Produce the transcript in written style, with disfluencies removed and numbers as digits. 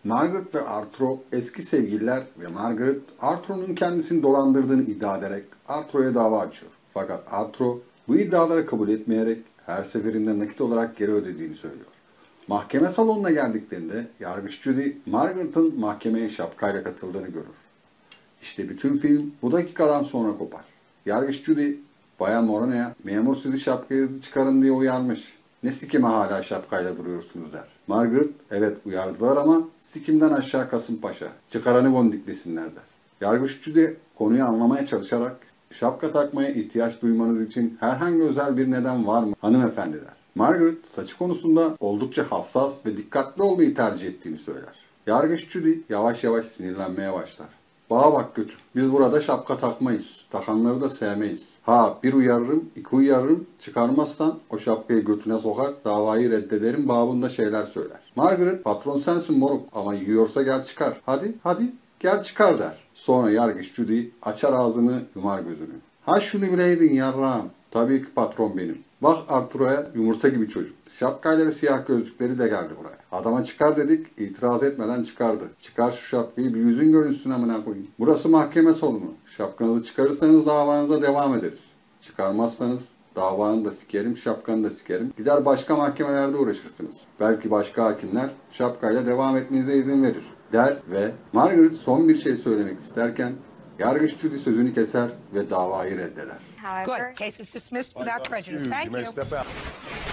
Margaret ve Arthur eski sevgililer ve Margaret, Arthur'un kendisini dolandırdığını iddia ederek Arthur'a dava açıyor. Fakat Arthur bu iddiaları kabul etmeyerek her seferinde nakit olarak geri ödediğini söylüyor. Mahkeme salonuna geldiklerinde yargıç Judy, Margaret'ın mahkemeye şapkayla katıldığını görür. İşte bütün film bu dakikadan sonra kopar. Yargıç Judy, Bayan Morana'ya memur sizi şapkayı çıkarın diye uyarmış. Ne sikime hala şapkayla duruyorsunuz der. Margaret, evet uyardılar ama sikimden aşağı Kasımpaşa. Çıkaranı gondiklesinler der. Yargıç Judy konuyu anlamaya çalışarak şapka takmaya ihtiyaç duymanız için herhangi özel bir neden var mı hanımefendi der. Margaret saçı konusunda oldukça hassas ve dikkatli olmayı tercih ettiğini söyler. Yargıç Judy yavaş yavaş sinirlenmeye başlar. Bana bak götür. Biz burada şapka takmayız. Takanları da sevmeyiz. Ha bir uyarırım, iki uyarırım. Çıkarmazsan o şapkayı götüne sokar, davayı reddederim babında şeyler söyler. Margaret, patron sensin moruk ama yiyorsa gel çıkar. Hadi gel çıkar der. Sonra yargıç Judy açar ağzını, yumar gözünü. Ha şunu bileydin yarrağım. Tabii ki patron benim. Bak Arthur'a yumurta gibi çocuk. Şapkayla ve siyah gözlükleri de geldi buraya. Adama çıkar dedik, itiraz etmeden çıkardı. Çıkar şu şapkayı bir yüzün görünsün amına koyayım. Burası mahkeme salonu. Şapkanızı çıkarırsanız davanıza devam ederiz. Çıkarmazsanız davanı da sikerim, şapkanı da sikerim. Gider başka mahkemelerde uğraşırsınız. Belki başka hakimler şapkayla devam etmenize izin verir der ve Margaret son bir şey söylemek isterken yargıç Judy sözünü keser ve davayı reddeder. Good. Case is dismissed without prejudice. Thank you.